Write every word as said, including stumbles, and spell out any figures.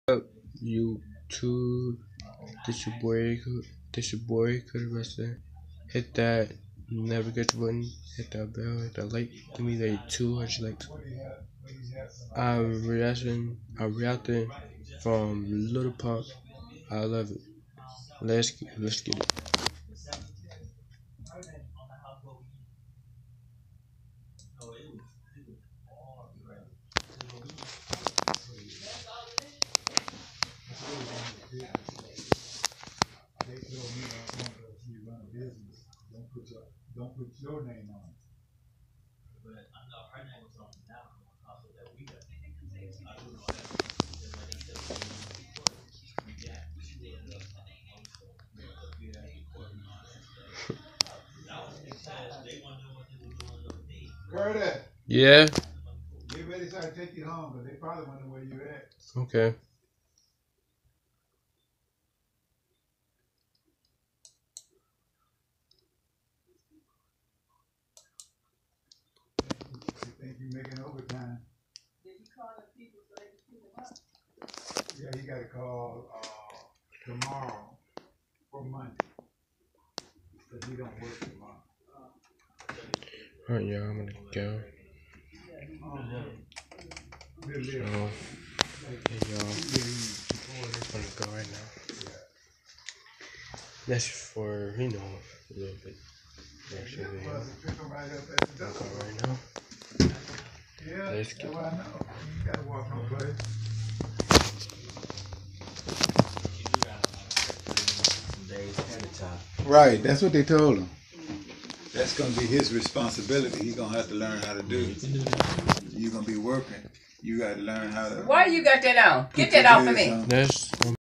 Up YouTube, this your boy, this your boy, Cody Wrestler. Hit that navigation button, hit that bell, hit that like. Give me like two hundred likes. I'm reacting, I'm reacting from Little Pop. I love it. Let's get, let's get it. They told me I want to you run a business. Don't put your don't put your name on it. But I know her name was on it now. Also that we got. I don't know that. Curtis, Yeah. get ready so I take you home, but they probably wonder where you at. Okay. They think you're making overtime. Did you call the people so they can pick them up? Yeah, you got to call uh, tomorrow for Monday. Because we don't work tomorrow. Alright, y'all, I'm gonna go. Oh, So, hey, y'all, I'm gonna go right now. That's for, you know, a little bit. Actually, I'm I'll go right now. Yeah, Let's get I know. You gotta walk no place. Right, that's what they told him. That's gonna be his responsibility. He's gonna have to learn how to do. You're gonna be working. You gotta learn how to. Why you got that on? Get that off of me. That's